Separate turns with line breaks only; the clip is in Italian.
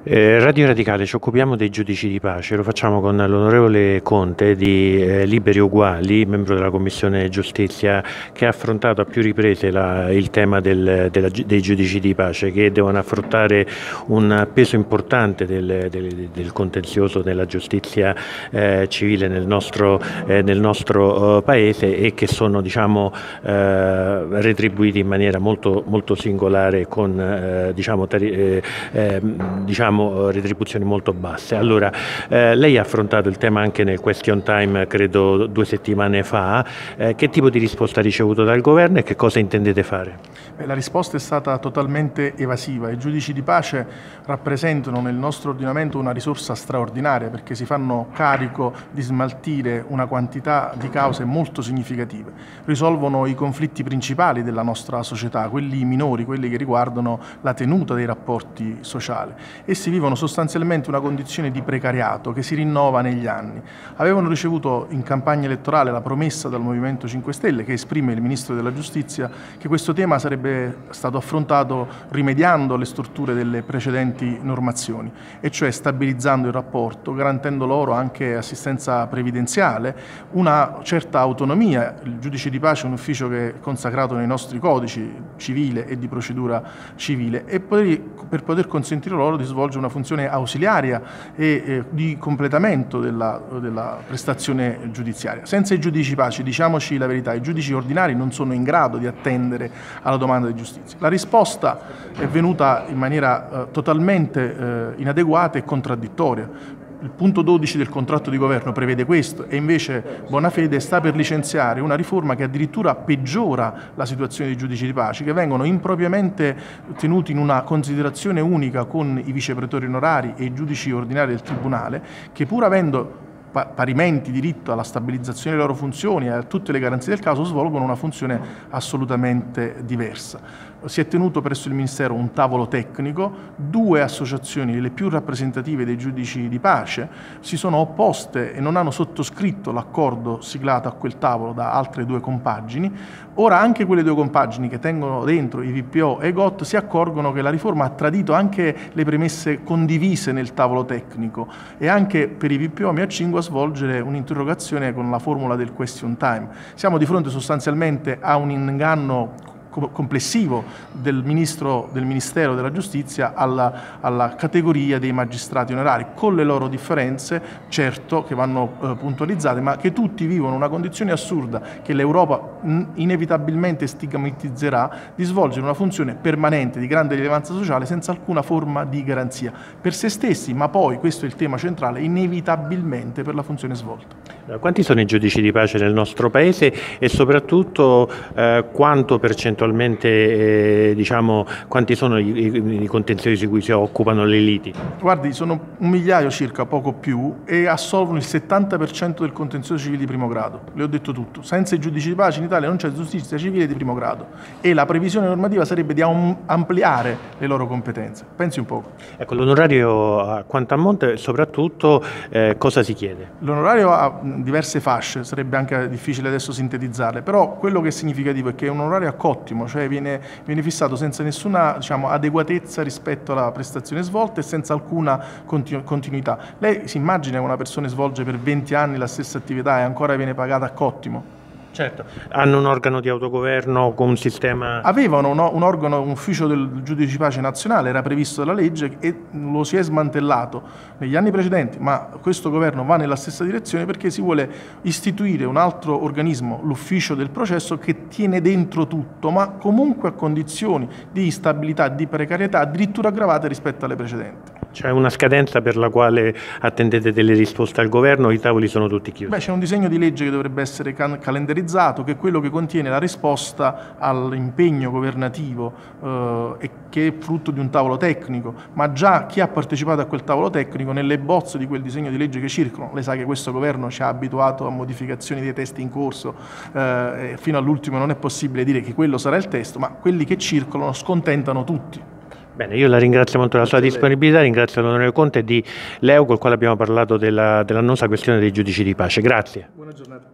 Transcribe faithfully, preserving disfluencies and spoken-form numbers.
Eh, Radio Radicale ci occupiamo dei giudici di pace, lo facciamo con l'onorevole Conte di eh, Liberi Uguali, membro della Commissione Giustizia, che ha affrontato a più riprese la, il tema del, della, dei giudici di pace, che devono affrontare un peso importante del, del, del contenzioso della giustizia eh, civile nel nostro, eh, nel nostro uh, paese e che sono, diciamo, eh, retribuiti in maniera molto, molto singolare con eh, diciamo, eh, eh, diciamo retribuzioni molto basse. Allora, eh, lei ha affrontato il tema anche nel question time, credo due settimane fa. Eh, che tipo di risposta ha ricevuto dal governo e che cosa intendete fare?
Beh, la risposta è stata totalmente evasiva. I giudici di pace rappresentano nel nostro ordinamento una risorsa straordinaria perché si fanno carico di smaltire una quantità di cause molto significative. Risolvono i conflitti principali della nostra società, quelli minori, quelli che riguardano la tenuta dei rapporti sociali. E si vivono sostanzialmente una condizione di precariato che si rinnova negli anni. Avevano ricevuto in campagna elettorale la promessa dal Movimento cinque Stelle, che esprime il Ministro della Giustizia, che questo tema sarebbe stato affrontato rimediando alle storture delle precedenti normazioni, e cioè stabilizzando il rapporto, garantendo loro anche assistenza previdenziale, una certa autonomia. Il giudice di pace è un ufficio che è consacrato nei nostri codici civile e di procedura civile, e poi per poter consentire loro di svolgere una funzione ausiliaria e eh, di completamento della, della prestazione giudiziaria. Senza i giudici pace, diciamoci la verità, i giudici ordinari non sono in grado di attendere alla domanda di giustizia. La risposta è venuta in maniera eh, totalmente eh, inadeguata e contraddittoria. Il punto dodici del contratto di governo prevede questo e invece Bonafede sta per licenziare una riforma che addirittura peggiora la situazione dei giudici di pace, che vengono impropriamente tenuti in una considerazione unica con i vicepretori onorari e i giudici ordinari del Tribunale, che pur avendo parimenti diritto alla stabilizzazione delle loro funzioni e a tutte le garanzie del caso, svolgono una funzione assolutamente diversa. Si è tenuto presso il Ministero un tavolo tecnico, due associazioni, le più rappresentative dei giudici di pace, si sono opposte e non hanno sottoscritto l'accordo siglato a quel tavolo da altre due compagini. Ora anche quelle due compagini che tengono dentro i V P O e G O T si accorgono che la riforma ha tradito anche le premesse condivise nel tavolo tecnico, e anche per i V P O mi accingo a svolgere un'interrogazione con la formula del question time. Siamo di fronte sostanzialmente a un inganno complessivo del Ministro del Ministero della Giustizia alla, alla categoria dei magistrati onorari, con le loro differenze, certo, che vanno eh, puntualizzate, ma che tutti vivono una condizione assurda che l'Europa inevitabilmente stigmatizzerà, di svolgere una funzione permanente di grande rilevanza sociale senza alcuna forma di garanzia per se stessi, ma poi, questo è il tema centrale, inevitabilmente per la funzione svolta.
Quanti sono i giudici di pace nel nostro Paese e soprattutto eh, quanto percentualmente, eh, diciamo, quanti sono i, i, i contenziosi di cui si occupano le liti?
Guardi, sono un migliaio circa, poco più, e assolvono il settanta per cento del contenzioso civile di primo grado. Le ho detto tutto. Senza i giudici di pace in Italia non c'è giustizia civile di primo grado, e la previsione normativa sarebbe di ampliare le loro competenze. Pensi un poco.
Ecco, l'onorario a quanto ammonta e soprattutto eh, cosa si chiede?
L'onorario ha diverse fasce, sarebbe anche difficile adesso sintetizzarle, però quello che è significativo è che è un onorario a cottimo, cioè viene, viene fissato senza nessuna, diciamo, adeguatezza rispetto alla prestazione svolta e senza alcuna continu continuità. Lei si immagina che una persona svolge per venti anni la stessa attività e ancora viene pagata a cottimo?
Certo, hanno un organo di autogoverno con un sistema...
Avevano un, un organo, un ufficio del giudice di pace nazionale, era previsto dalla legge e lo si è smantellato negli anni precedenti, ma questo governo va nella stessa direzione perché si vuole istituire un altro organismo, l'ufficio del processo, che tiene dentro tutto, ma comunque a condizioni di instabilità, di precarietà addirittura aggravate rispetto alle precedenti.
C'è una scadenza per la quale attendete delle risposte al governo, i tavoli sono tutti chiusi?
Beh, c'è un disegno di legge che dovrebbe essere calendarizzato, che è quello che contiene la risposta all'impegno governativo eh, e che è frutto di un tavolo tecnico, ma già chi ha partecipato a quel tavolo tecnico, nelle bozze di quel disegno di legge che circolano, lei sa che questo governo ci ha abituato a modificazioni dei testi in corso, eh, fino all'ultimo non è possibile dire che quello sarà il testo, ma quelli che circolano scontentano tutti.
Bene, io la ringrazio molto della sua disponibilità, ringrazio l'onorevole Conte di Leo, col quale abbiamo parlato della, dell'annosa questione dei giudici di pace. Grazie.
Buona giornata.